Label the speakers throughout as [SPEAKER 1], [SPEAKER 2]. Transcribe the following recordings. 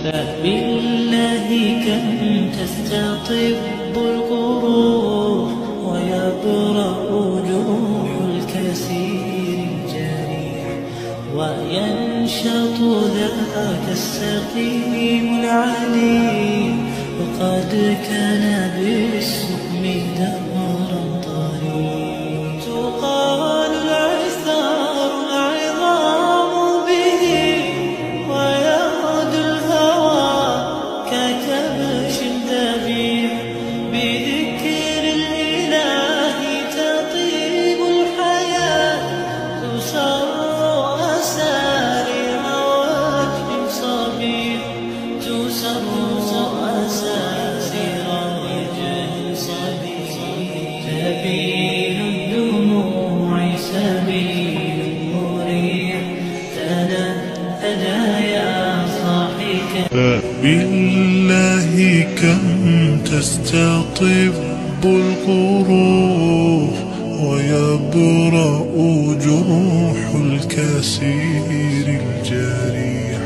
[SPEAKER 1] بالله كم تستطب القروح ويبرأ جروح الكثير الجريح وينشط ذاك السقيم العليم وقد كان بالسقم دهرا طريق تقال العثار العظام به ويغدو الهوى ككبش ذبيح بذكر الإله تطيب الحياة تسر أسارير وجه صبيح تسر أسارير وجه صبيح سبيل الدموع سبيل مريح تنهدى يا صاحك
[SPEAKER 2] بالله كم تستطب القروح ويبرأ جروح الكثير الجريح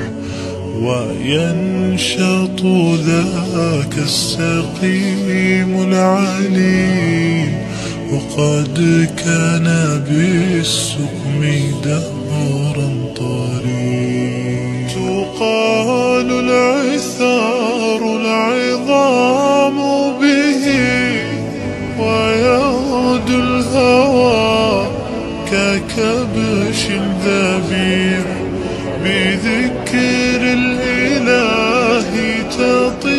[SPEAKER 2] وينشط ذاك السقيم العليم وقد كان بالسقم دهرا طريق تقال العثار العظام به ويغدو الهوى ككبش ذبيح بذكر الإله تطيب